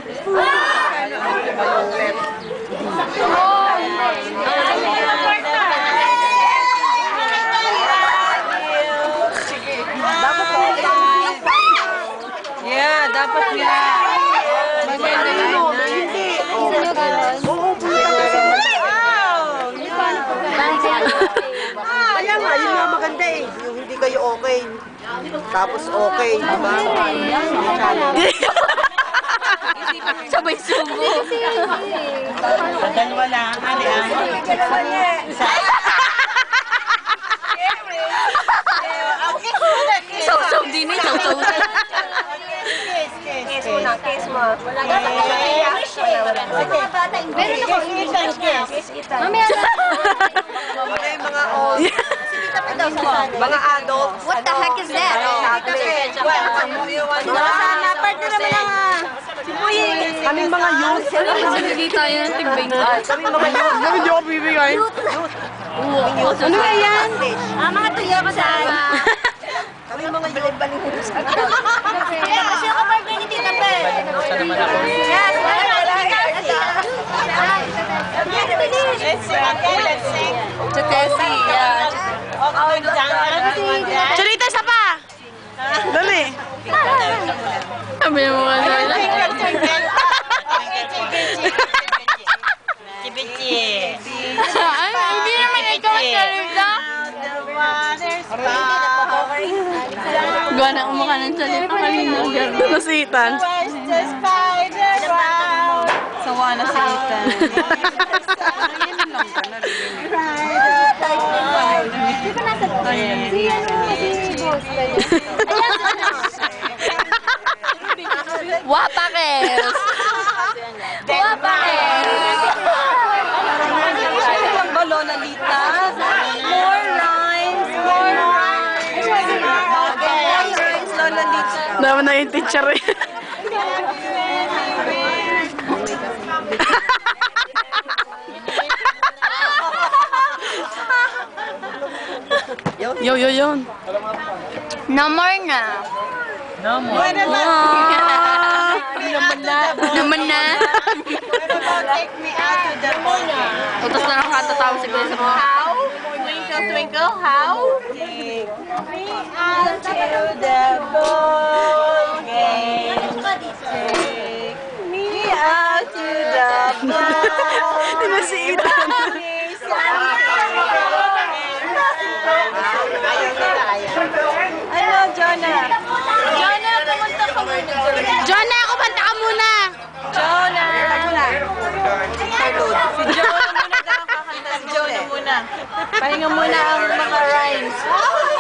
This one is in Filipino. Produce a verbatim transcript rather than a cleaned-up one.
Yeah, dapat nga. Kaya nga, yun nga maganda eh. Yung hindi kayo okay. Tapos okay, di ba? Sabay sumo. Dalawa lang, ano yan? Saw-saw din eh, saw-saw. Kiss mo na, kiss mo. Wala ka pa kaya. Mga bata, meron ako English niya. Mamaya na. Mga yung mga old. Mga adults. What the heck is that? Sana, partner naman lang ah. Kaming mga youth. Hindi tayo ng tigbing. Kaming mga youth. Kami di ako bibigay. Ano ba yan? Ah, mga tuyo ko saan? Kaming mga youth. Kasi ako partner ni Tita Pe. Yes, let's sing. To Tessie, yeah. Tita, isa pa! Dali. Sabi mo nga na. Ay, hindi naman ikaw sa Tita. Gawa na umaka ng salita kanina. Nasitan. Sawa na si Ethan. Di ba nasa boss? Si ano, si boss. Wapakes! Wapakes! Ang balo na lita. More lines, more lines. More lines, Lola Lita. Naman na yung teacher eh. Yo, yo, yo. No more na. No more. Naman na. Naman na. Take me out to the moon. Utos na lang katatawag si Kuya sa mga. How? Twinkle, twinkle, how? Take me out to the ball game. Take me out to the ball. Di ba si Ethan? Ano, Jonah? Jonah, pumunta ka muna. Jonah, kumanta ka muna. Jonah! Si Jonah muna daw kakanta. Si Jonah muna. Pahinga muna ang mga rhymes.